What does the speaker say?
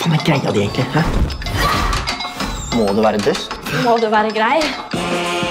faen er greia di egentlig? Hæ? Må du være dust? Må du være grei?